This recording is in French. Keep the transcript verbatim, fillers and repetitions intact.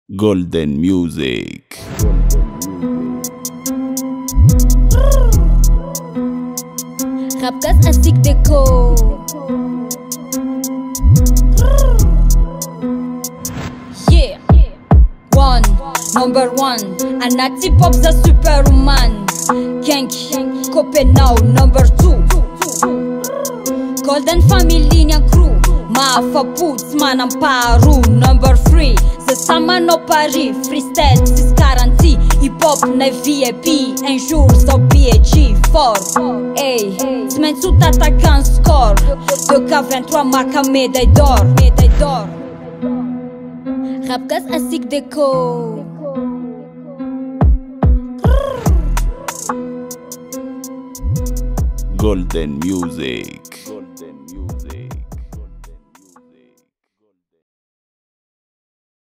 Golden Music. Rapkas asik déco. Yeah. One, number one. Anati pop za superwoman. Gang, Copenau, number two. Golden family nya crew. Mafa putz manam paru. Number three. The sama no Paris. Freestyle six quarante. Hip hop na V I P. Un jour sau P G four. Hey, semaine sous t'attaquant score. deux K vingt-trois marque médaille d'or. Médaille d'or. Rapkas asik déco. Golden Music.